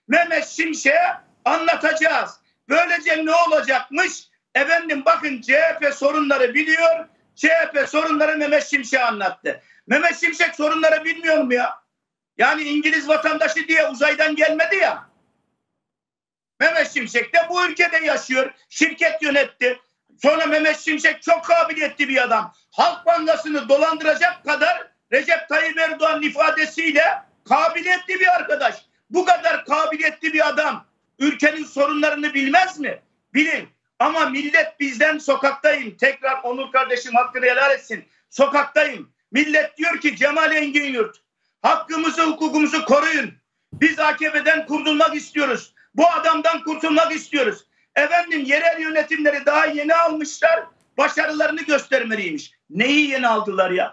Mehmet Şimşek'e anlatacağız. Böylece ne olacakmış? Efendim bakın, CHP sorunları biliyor. CHP sorunları Mehmet Şimşek'e anlattı. Mehmet Şimşek sorunları bilmiyor mu ya? Yani İngiliz vatandaşı diye uzaydan gelmedi ya. Mehmet Şimşek de bu ülkede yaşıyor. Şirket yönetti. Sonra Mehmet Şimşek çok kabiliyetli bir adam. Halk Bankası'nı dolandıracak kadar Recep Tayyip Erdoğan'ın ifadesiyle kabiliyetli bir arkadaş. Bu kadar kabiliyetli bir adam ülkenin sorunlarını bilmez mi? Bilir. Ama millet bizden sokaktayım. Tekrar Onur kardeşim hakkını helal etsin. Sokaktayım. Millet diyor ki Cemal Engin Yurt, hakkımızı, hukukumuzu koruyun. Biz AKP'den kurtulmak istiyoruz. Bu adamdan kurtulmak istiyoruz. Efendim yerel yönetimleri daha yeni almışlar. Başarılarını göstermeliymiş. Neyi yeni aldılar ya?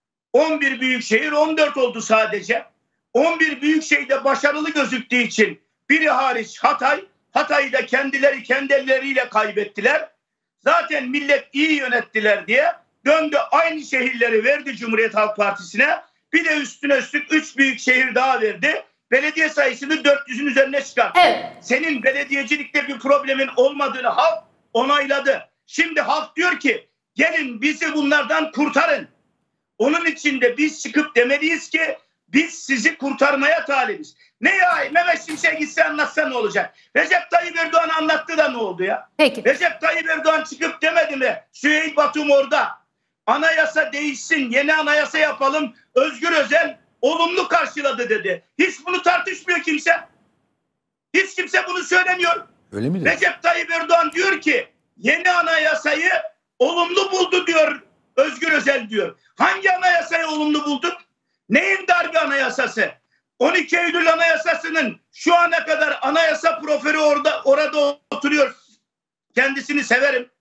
11 büyükşehir 14 oldu sadece. 11 büyükşehirde başarılı gözüktüğü için biri hariç Hatay'ı da kendileri kendi elleriyle kaybettiler. Zaten millet iyi yönettiler diye döndü aynı şehirleri verdi Cumhuriyet Halk Partisi'ne. Bir de üstüne üstlük 3 büyük şehir daha verdi. Belediye sayısını 400'ün üzerine çıkarttı. Evet. Senin belediyecilikte bir problemin olmadığını halk onayladı. Şimdi halk diyor ki gelin bizi bunlardan kurtarın. Onun için de biz çıkıp demeliyiz ki biz sizi kurtarmaya talibiz. Ne ya Mehmet Şimşek gitse anlatsa ne olacak? Recep Tayyip Erdoğan anlattı da ne oldu ya? Peki. Recep Tayyip Erdoğan çıkıp demedi mi? Süheyl Batum orada. Anayasa değişsin, yeni anayasa yapalım. Özgür Özel olumlu karşıladı dedi. Hiç bunu tartışmıyor kimse. Hiç kimse bunu söylemiyor. Öyle mi? Recep Tayyip Erdoğan diyor ki yeni anayasayı olumlu buldu diyor Özgür Özel diyor. Hangi anayasayı olumlu bulduk? Neyin darbe anayasası? 12 Eylül anayasasının şu ana kadar anayasa profesörü orada oturuyor. Kendisini severim.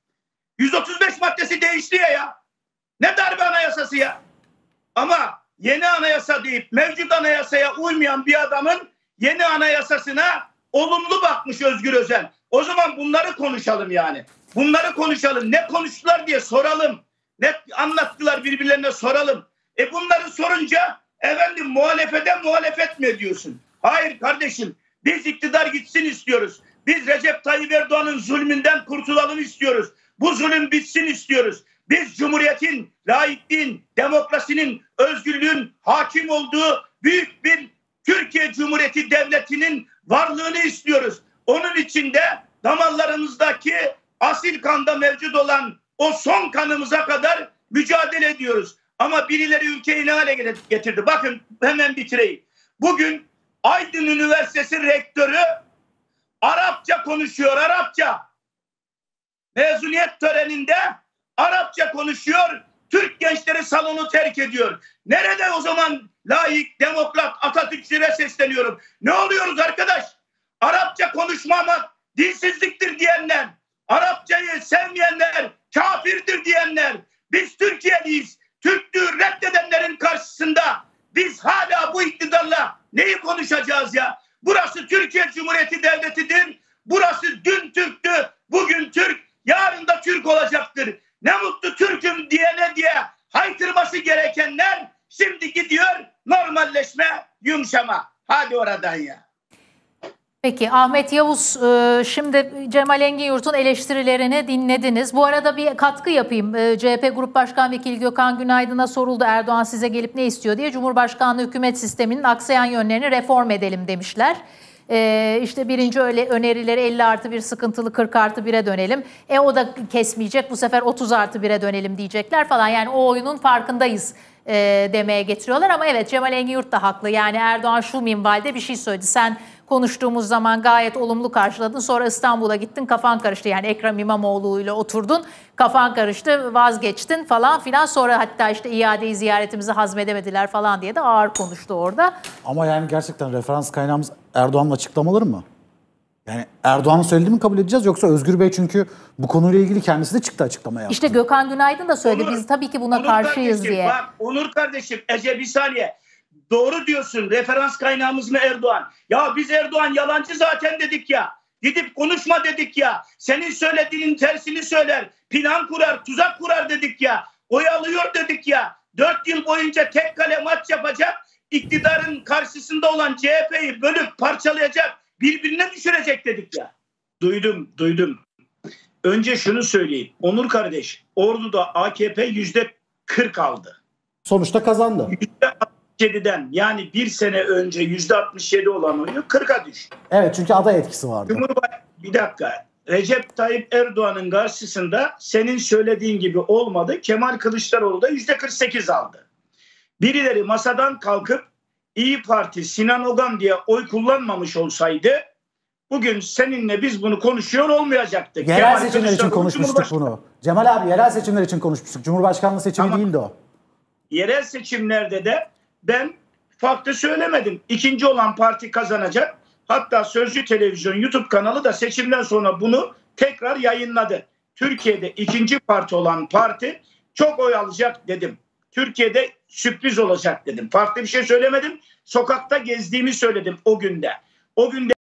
135 maddesi değişti ya. Ne darbe anayasası ya? Ama yeni anayasa deyip mevcut anayasaya uymayan bir adamın yeni anayasasına olumlu bakmış Özgür Özel. O zaman bunları konuşalım yani. Bunları konuşalım. Ne konuştular diye soralım. Ne anlattılar birbirlerine soralım. Bunları sorunca efendim muhalefet mi ediyorsun? Hayır kardeşim. Biz iktidar gitsin istiyoruz. Biz Recep Tayyip Erdoğan'ın zulmünden kurtulalım istiyoruz. Bu zulüm bitsin istiyoruz. Biz Cumhuriyet'in, laikliğin, demokrasinin, özgürlüğün hakim olduğu büyük bir Türkiye Cumhuriyeti Devleti'nin varlığını istiyoruz. Onun için de damarlarımızdaki asil kanda mevcut olan o son kanımıza kadar mücadele ediyoruz. Ama birileri ülkeyi ne hale getirdi? Bakın hemen bitireyim. Bugün Aydın Üniversitesi rektörü Arapça konuşuyor, Arapça. Mezuniyet töreninde Arapça konuşuyor, Türk gençleri salonu terk ediyor. Nerede o zaman laik, demokrat, Atatürkçülere sesleniyorum. Ne oluyoruz arkadaş? Arapça konuşmamak dilsizliktir diyenler, Arapçayı sevmeyenler kafirdir diyenler, biz Türkiye'liyiz. Türklüğü reddedenlerin karşısında biz hala bu iktidarla neyi konuşacağız ya? Burası Türkiye Cumhuriyeti Devleti'dir. Burası dün Türktü, bugün Türk, yarın da Türk olacaktır. Ne mutlu Türk'üm diyene diye haykırması gerekenler şimdi gidiyor normalleşme, yumuşama. Hadi oradan ya. Peki Ahmet Yavuz, şimdi Cemal Engin Yurt'un eleştirilerini dinlediniz. Bu arada bir katkı yapayım. CHP Grup Başkan Vekili Gökhan Günaydın'a soruldu Erdoğan size gelip ne istiyor diye. Cumhurbaşkanlığı hükümet sisteminin aksayan yönlerini reform edelim demişler. İşte birinci önerileri 50+1 sıkıntılı 40+1'e dönelim. O da kesmeyecek, bu sefer 30+1'e dönelim diyecekler falan. Yani o oyunun farkındayız demeye getiriyorlar. Ama evet, Cemal Engin Yurt da haklı. Yani Erdoğan şu minvalde bir şey söyledi. Sen konuştuğumuz zaman gayet olumlu karşıladın. Sonra İstanbul'a gittin, kafan karıştı. Yani Ekrem İmamoğlu ile oturdun, kafan karıştı, vazgeçtin falan filan. Sonra hatta işte iadeyi ziyaretimizi hazmedemediler falan diye de ağır konuştu orada. Ama yani gerçekten referans kaynağımız Erdoğan'ın açıklamaları mı? Yani Erdoğan'ın söylediğini mi kabul edeceğiz, yoksa Özgür Bey çünkü bu konuyla ilgili kendisi de çıktı açıklama yaptı. İşte Gökhan Günaydın da söyledi. Biz tabii ki buna karşıyız diye. Bak Onur kardeşim, Ece bir saniye. Doğru diyorsun. Referans kaynağımız mı Erdoğan? Ya biz Erdoğan yalancı zaten dedik ya. Gidip konuşma dedik ya. Senin söylediğinin tersini söyler. Plan kurar, tuzak kurar dedik ya. Oyalıyor dedik ya. 4 yıl boyunca tek kale maç yapacak. İktidarın karşısında olan CHP'yi bölüp parçalayacak birbirine düşürecek dedik ya. Duydum. Önce şunu söyleyeyim. Onur kardeş, Ordu'da AKP %40 aldı. Sonuçta kazandı. %67'den yani bir sene önce %67 olan oyu 40'a düştü. Evet, çünkü aday etkisi vardı. Bir dakika. Recep Tayyip Erdoğan'ın karşısında senin söylediğin gibi olmadı. Kemal Kılıçdaroğlu da %48 aldı. Birileri masadan kalkıp İyi Parti Sinan Ogan diye oy kullanmamış olsaydı bugün seninle biz bunu konuşuyor olmayacaktık. Yerel seçimler için konuşmuştuk bunu. Cemal abi, yerel seçimler için konuşmuştuk. Cumhurbaşkanlığı seçimi değildi o. Yerel seçimlerde de ben farklı söylemedim. İkinci olan parti kazanacak. Hatta Sözcü Televizyon YouTube kanalı da seçimden sonra bunu tekrar yayınladı. Türkiye'de ikinci parti olan parti çok oy alacak dedim. Türkiye'de sürpriz olacak dedim. Farklı bir şey söylemedim. Sokakta gezdiğimi söyledim o günde. O günde